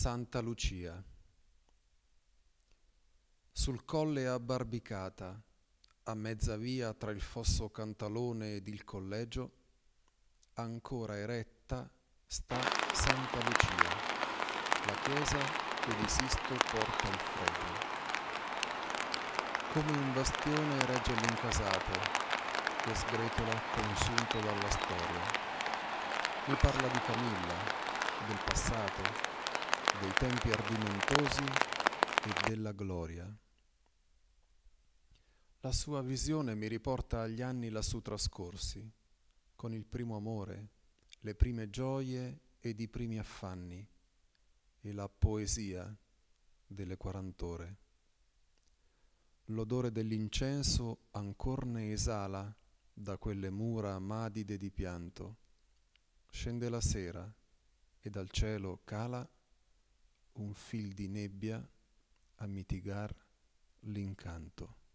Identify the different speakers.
Speaker 1: Santa Lucia. Sul colle abbarbicata, a mezza via tra il fosso Cantalone ed il collegio, ancora eretta sta Santa Lucia, la chiesa che di Sisto porta il fregio. Come un bastione regge l'incasato, che sgretola consunto dalla storia. Ne parla di Camilla, del passato, dei tempi ardimentosi e della gloria. La sua visione mi riporta agli anni lassù trascorsi, con il primo amore, le prime gioie ed i primi affanni, e la poesia delle 40 ore. L'odore dell'incenso ancor ne esala da quelle mura madide di pianto. Scende la sera e dal cielo cala un fil di nebbia a mitigar l'incanto.